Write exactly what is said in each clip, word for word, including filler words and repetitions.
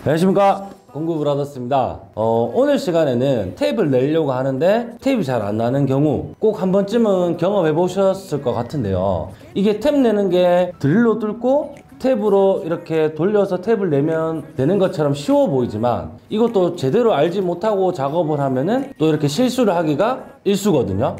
안녕하십니까, 공구브라더스입니다. 어, 오늘 시간에는 탭을 내려고 하는데 탭이 잘 안 나는 경우 꼭 한 번쯤은 경험해 보셨을 것 같은데요. 이게 탭 내는 게 드릴로 뚫고 탭으로 이렇게 돌려서 탭을 내면 되는 것처럼 쉬워 보이지만, 이것도 제대로 알지 못하고 작업을 하면은 또 이렇게 실수를 하기가 일쑤거든요.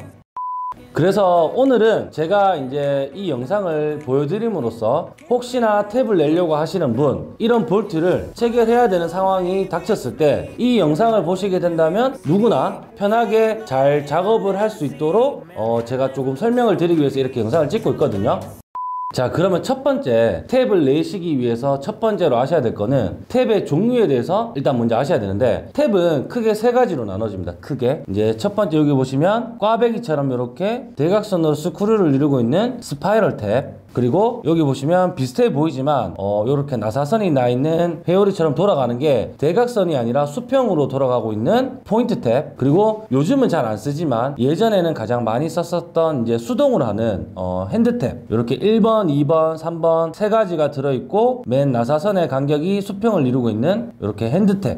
그래서 오늘은 제가 이제 이 영상을 보여드림으로써 혹시나 탭을 내려고 하시는 분, 이런 볼트를 체결해야 되는 상황이 닥쳤을 때 이 영상을 보시게 된다면 누구나 편하게 잘 작업을 할 수 있도록 어 제가 조금 설명을 드리기 위해서 이렇게 영상을 찍고 있거든요. 자, 그러면 첫 번째, 탭을 내시기 위해서 첫 번째로 아셔야 될 거는 탭의 종류에 대해서 일단 먼저 아셔야 되는데, 탭은 크게 세 가지로 나눠집니다. 크게 이제 첫 번째, 여기 보시면 꽈배기처럼 이렇게 대각선으로 스크류를 이루고 있는 스파이럴 탭, 그리고 여기 보시면 비슷해 보이지만 어 요렇게 나사선이 나 있는 회오리처럼 돌아가는 게 대각선이 아니라 수평으로 돌아가고 있는 포인트 탭, 그리고 요즘은 잘 안 쓰지만 예전에는 가장 많이 썼었던 이제 수동으로 하는 어 핸드 탭, 이렇게 일 번, 이 번, 삼 번 세 가지가 들어있고 맨 나사선의 간격이 수평을 이루고 있는 이렇게 핸드 탭,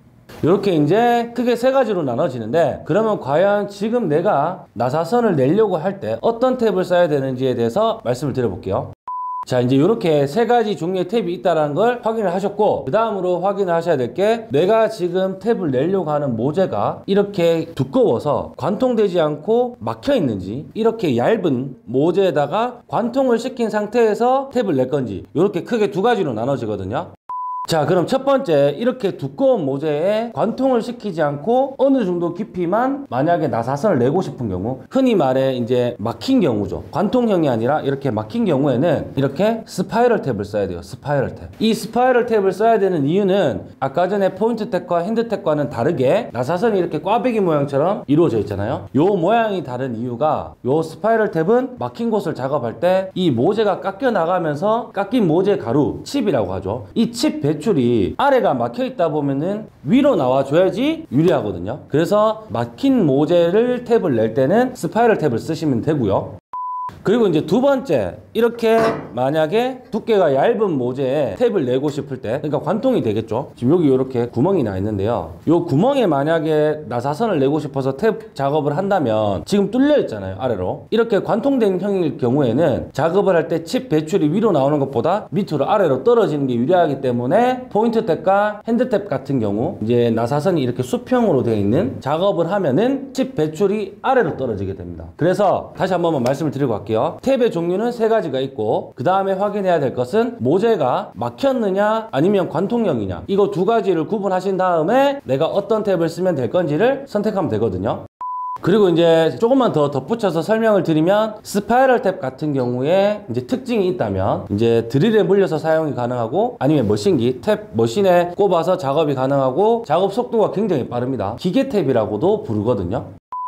이렇게 이제 크게 세 가지로 나눠지는데, 그러면 과연 지금 내가 나사선을 내려고 할 때 어떤 탭을 써야 되는지에 대해서 말씀을 드려볼게요. 자, 이제 이렇게 세 가지 종류의 탭이 있다는 걸 확인을 하셨고, 그 다음으로 확인을 하셔야 될 게, 내가 지금 탭을 내려고 하는 모재가 이렇게 두꺼워서 관통되지 않고 막혀 있는지, 이렇게 얇은 모재에다가 관통을 시킨 상태에서 탭을 낼 건지, 이렇게 크게 두 가지로 나눠지거든요. 자, 그럼 첫 번째, 이렇게 두꺼운 모재에 관통을 시키지 않고 어느 정도 깊이만 만약에 나사선을 내고 싶은 경우, 흔히 말해 이제 막힌 경우죠. 관통형이 아니라 이렇게 막힌 경우에는 이렇게 스파이럴 탭을 써야 돼요. 스파이럴 탭. 이 스파이럴 탭을 써야 되는 이유는 아까 전에 포인트 탭과 핸드 탭과는 다르게 나사선이 이렇게 꽈배기 모양처럼 이루어져 있잖아요. 요 모양이 다른 이유가, 요 스파이럴 탭은 막힌 곳을 작업할 때 이 모재가 깎여 나가면서 깎인 모재 가루, 칩이라고 하죠. 이 칩 배출이 아래가 막혀 있다 보면은 위로 나와줘야지 유리하거든요. 그래서 막힌 모재를 탭을 낼 때는 스파이럴 탭을 쓰시면 되고요. 그리고 이제 두 번째, 이렇게 만약에 두께가 얇은 모재에 탭을 내고 싶을 때, 그러니까 관통이 되겠죠. 지금 여기 이렇게 구멍이 나 있는데요, 요 구멍에 만약에 나사선을 내고 싶어서 탭 작업을 한다면 지금 뚫려 있잖아요, 아래로. 이렇게 관통된 형일 경우에는 작업을 할 때 칩 배출이 위로 나오는 것보다 밑으로 아래로 떨어지는 게 유리하기 때문에 포인트 탭과 핸드 탭 같은 경우 이제 나사선이 이렇게 수평으로 되어 있는 작업을 하면은 칩 배출이 아래로 떨어지게 됩니다. 그래서 다시 한 번만 말씀을 드리고 갈게요. 탭의 종류는 세 가지가 있고, 그 다음에 확인해야 될 것은 모재가 막혔느냐 아니면 관통형이냐, 이거 두 가지를 구분하신 다음에 내가 어떤 탭을 쓰면 될 건지를 선택하면 되거든요. 그리고 이제 조금만 더 덧붙여서 설명을 드리면, 스파이럴 탭 같은 경우에 이제 특징이 있다면, 이제 드릴에 물려서 사용이 가능하고, 아니면 머신기, 탭 머신에 꼽아서 작업이 가능하고, 작업 속도가 굉장히 빠릅니다. 기계 탭이라고도 부르거든요.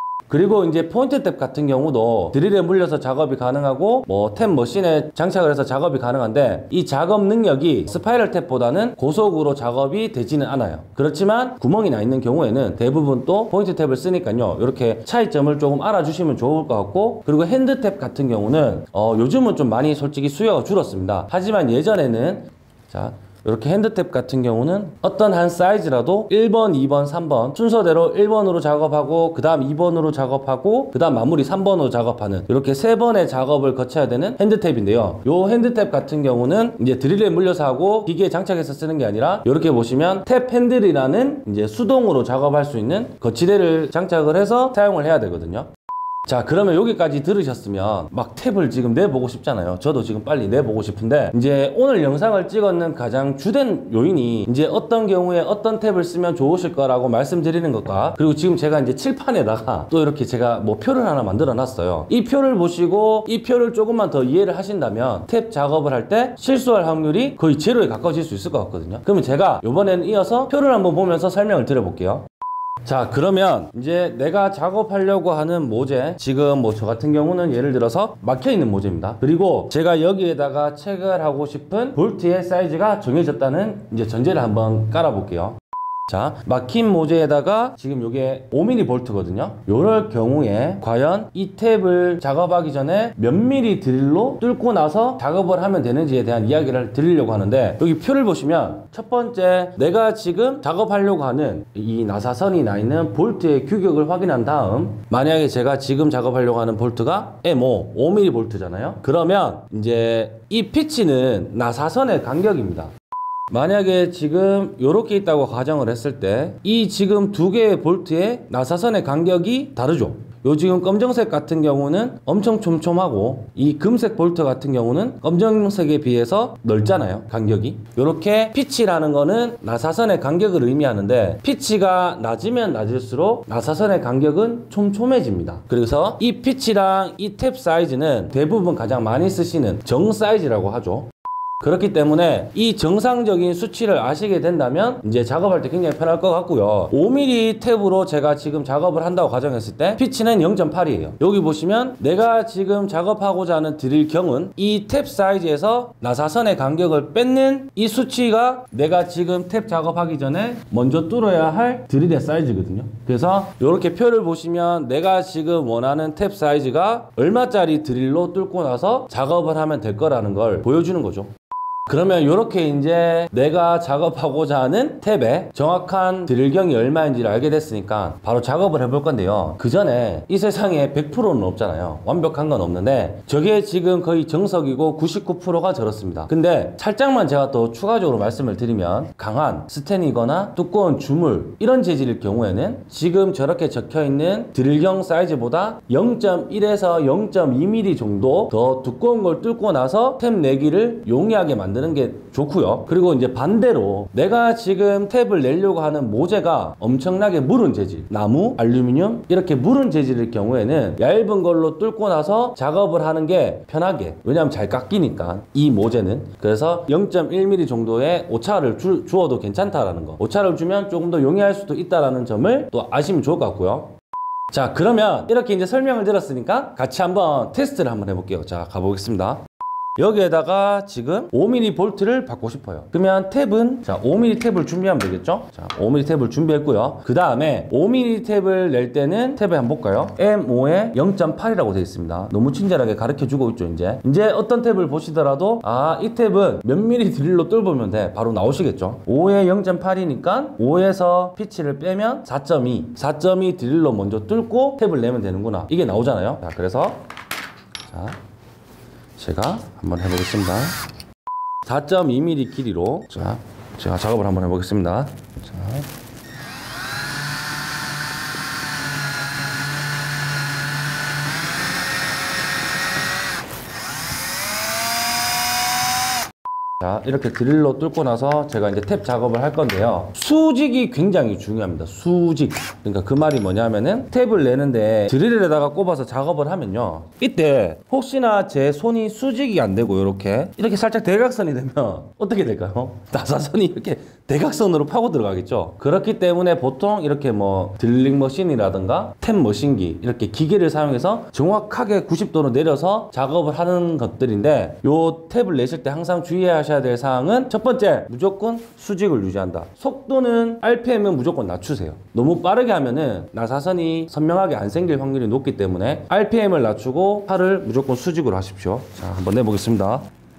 그리고 이제 포인트 탭 같은 경우도 드릴에 물려서 작업이 가능하고, 뭐 탭 머신에 장착을 해서 작업이 가능한데, 이 작업 능력이 스파이럴 탭보다는 고속으로 작업이 되지는 않아요. 그렇지만 구멍이 나 있는 경우에는 대부분 또 포인트 탭을 쓰니까요, 이렇게 차이점을 조금 알아주시면 좋을 것 같고, 그리고 핸드 탭 같은 경우는 어 요즘은 좀 많이 솔직히 수요가 줄었습니다. 하지만 예전에는, 자 이렇게 핸드 탭 같은 경우는 어떤 한 사이즈라도 일 번, 이 번, 삼 번 순서대로 일 번으로 작업하고, 그 다음 이 번으로 작업하고, 그 다음 마무리 삼 번으로 작업하는, 이렇게 세 번의 작업을 거쳐야 되는 핸드 탭인데요, 요 핸드 탭 같은 경우는 이제 드릴에 물려서 하고 기계에 장착해서 쓰는 게 아니라, 이렇게 보시면 탭 핸들이라는 이제 수동으로 작업할 수 있는 거치대를 장착을 해서 사용을 해야 되거든요. 자, 그러면 여기까지 들으셨으면 막 탭을 지금 내보고 싶잖아요. 저도 지금 빨리 내보고 싶은데, 이제 오늘 영상을 찍었는 가장 주된 요인이 이제 어떤 경우에 어떤 탭을 쓰면 좋으실 거라고 말씀드리는 것과, 그리고 지금 제가 이제 칠판에다가 또 이렇게 제가 뭐 표를 하나 만들어 놨어요. 이 표를 보시고 이 표를 조금만 더 이해를 하신다면 탭 작업을 할 때 실수할 확률이 거의 제로에 가까워질 수 있을 것 같거든요. 그러면 제가 이번에는 이어서 표를 한번 보면서 설명을 드려볼게요. 자, 그러면 이제 내가 작업하려고 하는 모재, 지금 뭐 저 같은 경우는 예를 들어서 막혀있는 모재입니다. 그리고 제가 여기에다가 체결하고 싶은 볼트의 사이즈가 정해졌다는 이제 전제를 한번 깔아 볼게요. 자, 막힌 모재에다가 지금 요게 오 밀리미터 볼트거든요. 요럴 경우에 과연 이 탭을 작업하기 전에 몇 밀리 드릴로 뚫고 나서 작업을 하면 되는지에 대한 이야기를 드리려고 하는데, 여기 표를 보시면 첫 번째, 내가 지금 작업하려고 하는 이 나사선이 나 있는 볼트의 규격을 확인한 다음, 만약에 제가 지금 작업하려고 하는 볼트가 엠 오, 오 밀리미터 볼트잖아요. 그러면 이제 이 피치는 나사선의 간격입니다. 만약에 지금 이렇게 있다고 가정을 했을 때 이 지금 두 개의 볼트의 나사선의 간격이 다르죠. 요 지금 검정색 같은 경우는 엄청 촘촘하고, 이 금색 볼트 같은 경우는 검정색에 비해서 넓잖아요, 간격이. 요렇게 피치라는 거는 나사선의 간격을 의미하는데, 피치가 낮으면 낮을수록 나사선의 간격은 촘촘해집니다. 그래서 이 피치랑 이 탭 사이즈는 대부분 가장 많이 쓰시는 정 사이즈라고 하죠. 그렇기 때문에 이 정상적인 수치를 아시게 된다면 이제 작업할 때 굉장히 편할 것 같고요. 오 밀리미터 탭으로 제가 지금 작업을 한다고 가정했을 때 피치는 영 점 팔이에요. 여기 보시면 내가 지금 작업하고자 하는 드릴 경은 이 탭 사이즈에서 나사선의 간격을 뺏는 이 수치가 내가 지금 탭 작업하기 전에 먼저 뚫어야 할 드릴의 사이즈거든요. 그래서 이렇게 표를 보시면 내가 지금 원하는 탭 사이즈가 얼마짜리 드릴로 뚫고 나서 작업을 하면 될 거라는 걸 보여주는 거죠. 그러면 이렇게 이제 내가 작업하고자 하는 탭의 정확한 드릴경이 얼마인지를 알게 됐으니까 바로 작업을 해볼 건데요. 그 전에 이 세상에 백 퍼센트는 없잖아요. 완벽한 건 없는데 저게 지금 거의 정석이고 구십구 퍼센트가 저렇습니다. 근데 살짝만 제가 또 추가적으로 말씀을 드리면, 강한 스텐이거나 두꺼운 주물 이런 재질일 경우에는 지금 저렇게 적혀있는 드릴경 사이즈보다 영 점 일에서 영 점 이 밀리미터 정도 더 두꺼운 걸 뚫고 나서 탭 내기를 용이하게 만듭니다. 만드는 게 좋고요. 그리고 이제 반대로 내가 지금 탭을 내려고 하는 모재가 엄청나게 무른 재질, 나무, 알루미늄 이렇게 무른 재질일 경우에는 얇은 걸로 뚫고 나서 작업을 하는 게 편하게, 왜냐하면 잘 깎이니까 이 모재는. 그래서 영 점 일 밀리미터 정도의 오차를 주, 주어도 괜찮다라는 거, 오차를 주면 조금 더 용이할 수도 있다라는 점을 또 아시면 좋을 것 같고요. 자, 그러면 이렇게 이제 설명을 들었으니까 같이 한번 테스트를 한번 해볼게요. 자, 가보겠습니다. 여기에다가 지금 오 밀리미터 볼트를 받고 싶어요. 그러면 탭은, 자, 오 밀리미터 탭을 준비하면 되겠죠? 자, 오 밀리미터 탭을 준비했고요. 그 다음에 오 밀리미터 탭을 낼 때는 탭에 한번 볼까요? 엠 오에 영 점 팔이라고 되어 있습니다. 너무 친절하게 가르쳐 주고 있죠, 이제. 이제 어떤 탭을 보시더라도, 아, 이 탭은 몇 밀리 드릴로 뚫으면 돼. 바로 나오시겠죠? 오에 영 점 팔이니까 오에서 피치를 빼면 사 점 이. 사 점 이 드릴로 먼저 뚫고 탭을 내면 되는구나. 이게 나오잖아요. 자, 그래서, 자. 제가 한번 해보겠습니다. 사 점 이 밀리미터 길이로, 자, 제가 작업을 한번 해보겠습니다. 자. 자, 이렇게 드릴로 뚫고 나서 제가 이제 탭 작업을 할 건데요. 수직이 굉장히 중요합니다. 수직. 그러니까 그 말이 뭐냐면은 탭을 내는데 드릴에다가 꼽아서 작업을 하면요, 이때 혹시나 제 손이 수직이 안 되고 이렇게 이렇게 살짝 대각선이 되면 어떻게 될까요? 나사선이 이렇게 대각선으로 파고 들어가겠죠. 그렇기 때문에 보통 이렇게 뭐 드릴링 머신이라든가 탭 머신기 이렇게 기계를 사용해서 정확하게 구십 도로 내려서 작업을 하는 것들인데, 요 탭을 내실 때 항상 주의해야 하셔야 될 사항은, 첫 번째, 무조건 수직을 유지한다. 속도는 알피엠은 무조건 낮추세요. 너무 빠르게 하면은 나사선이 선명하게 안 생길 확률이 높기 때문에 알피엠을 낮추고 팔을 무조건 수직으로 하십시오. 자, 한번 내보겠습니다.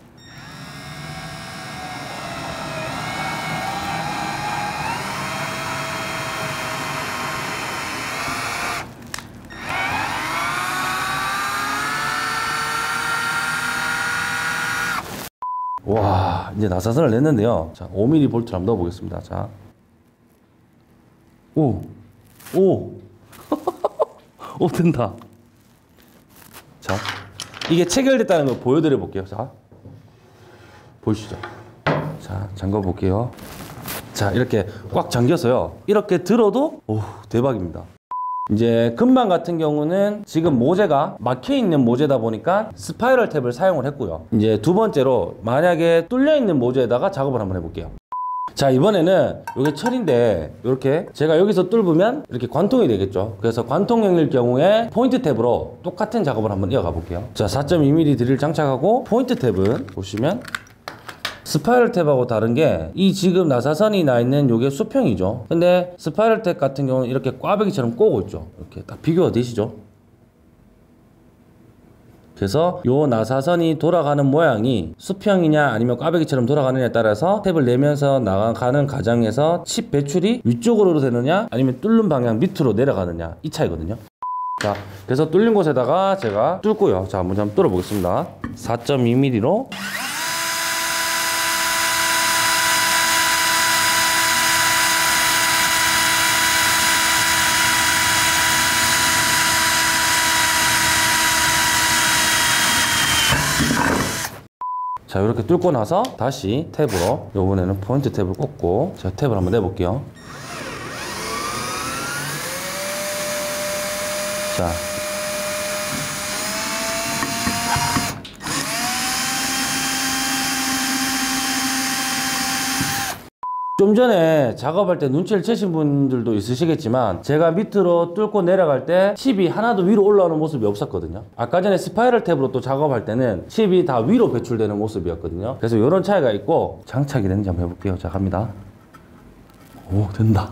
와, 이제 나사선을 냈는데요. 자, 오 밀리미터 볼트를 한번 넣어보겠습니다. 자, 오, 오, 오, 된다. 자, 이게 체결됐다는 걸 보여드려 볼게요. 자, 보이시죠? 자, 잠궈 볼게요. 자, 이렇게 꽉 잠겨서요. 이렇게 들어도, 오, 대박입니다. 이제 금방 같은 경우는 지금 모재가 막혀있는 모재다 보니까 스파이럴 탭을 사용을 했고요. 이제 두 번째로, 만약에 뚫려있는 모재에다가 작업을 한번 해볼게요. 자, 이번에는 이게 철인데 이렇게 제가 여기서 뚫으면 이렇게 관통이 되겠죠. 그래서 관통형일 경우에 포인트 탭으로 똑같은 작업을 한번 이어가 볼게요. 자, 사 점 이 밀리미터 드릴 장착하고, 포인트 탭은 보시면 스파이럴 탭하고 다른 게 이 지금 나사선이 나 있는 요게 수평이죠. 근데 스파이럴 탭 같은 경우는 이렇게 꽈배기처럼 꼬고 있죠. 이렇게 딱 비교가 되시죠? 그래서 요 나사선이 돌아가는 모양이 수평이냐 아니면 꽈배기처럼 돌아가느냐에 따라서 탭을 내면서 나가는 과정에서 칩 배출이 위쪽으로 되느냐 아니면 뚫는 방향 밑으로 내려가느냐 이 차이거든요. 자, 그래서 뚫린 곳에다가 제가 뚫고요. 자, 먼저 한번 뚫어 보겠습니다. 사 점 이 밀리미터로 자, 이렇게 뚫고 나서 다시 탭으로, 요번에는 포인트 탭을 꽂고 제가 탭을 한번 내볼게요. 자, 좀 전에 작업할 때 눈치를 채신 분들도 있으시겠지만 제가 밑으로 뚫고 내려갈 때 칩이 하나도 위로 올라오는 모습이 없었거든요. 아까 전에 스파이럴 탭으로 또 작업할 때는 칩이 다 위로 배출되는 모습이었거든요. 그래서 이런 차이가 있고, 장착이 되는지 한번 해볼게요. 자, 갑니다. 오, 된다.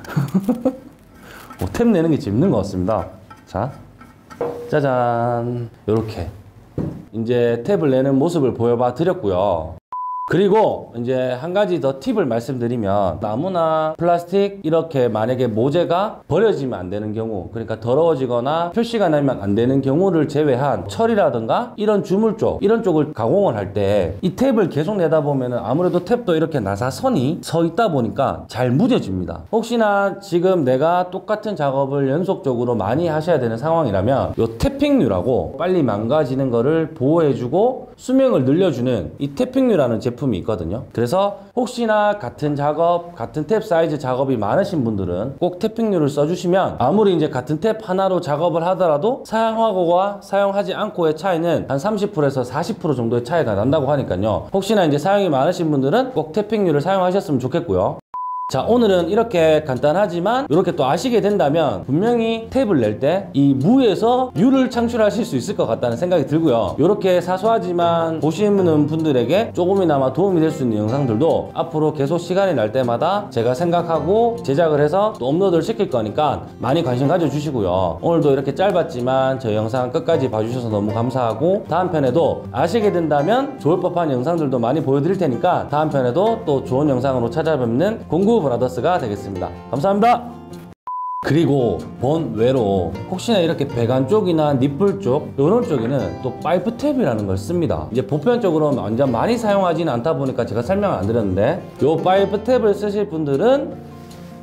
오, 탭 내는 게 재밌는 것 같습니다. 자, 짜잔, 요렇게 이제 탭을 내는 모습을 보여봐 드렸고요. 그리고 이제 한 가지 더 팁을 말씀드리면, 나무나 플라스틱 이렇게 만약에 모재가 버려지면 안 되는 경우, 그러니까 더러워지거나 표시가 나면 안 되는 경우를 제외한 철이라든가 이런 주물 쪽, 이런 쪽을 가공을 할 때 이 탭을 계속 내다 보면은 아무래도 탭도 이렇게 나사선이 서 있다 보니까 잘 무뎌집니다. 혹시나 지금 내가 똑같은 작업을 연속적으로 많이 하셔야 되는 상황이라면 요 태핑류라고 빨리 망가지는 거를 보호해주고 수명을 늘려주는 이 태핑류라는 제품 제품이 있거든요. 그래서 혹시나 같은 작업, 같은 탭 사이즈 작업이 많으신 분들은 꼭 태핑류를 써주시면 아무리 이제 같은 탭 하나로 작업을 하더라도 사용하고와 사용하지 않고의 차이는 한 삼십 퍼센트에서 사십 퍼센트 정도의 차이가 난다고 하니까요. 혹시나 이제 사용이 많으신 분들은 꼭 태핑류를 사용하셨으면 좋겠고요. 자, 오늘은 이렇게 간단하지만 이렇게 또 아시게 된다면 분명히 탭을 낼 때 이 무에서 유를 창출하실 수 있을 것 같다는 생각이 들고요. 이렇게 사소하지만 보시는 분들에게 조금이나마 도움이 될 수 있는 영상들도 앞으로 계속 시간이 날 때마다 제가 생각하고 제작을 해서 또 업로드를 시킬 거니까 많이 관심 가져주시고요. 오늘도 이렇게 짧았지만 저 영상 끝까지 봐주셔서 너무 감사하고, 다음 편에도 아시게 된다면 좋을 법한 영상들도 많이 보여드릴 테니까 다음 편에도 또 좋은 영상으로 찾아뵙는 공구 브라더스가 되겠습니다. 감사합니다. 그리고 본외로 혹시나 이렇게 배관 쪽이나 니플 쪽 이런 쪽에는 또 파이프 탭이라는 걸 씁니다. 이제 보편적으로 완전 많이 사용하지는 않다 보니까 제가 설명을 안 드렸는데, 이 파이프 탭을 쓰실 분들은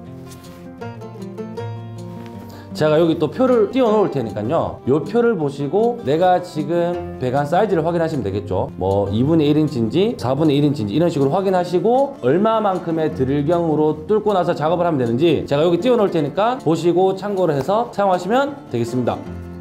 제가 여기 또 표를 띄워 놓을 테니까요, 이 표를 보시고 내가 지금 배관 사이즈를 확인하시면 되겠죠. 뭐 이분의 일 인치인지 사분의 일 인치인지 이런 식으로 확인하시고 얼마만큼의 드릴경으로 뚫고 나서 작업을 하면 되는지 제가 여기 띄워 놓을 테니까 보시고 참고를 해서 사용하시면 되겠습니다.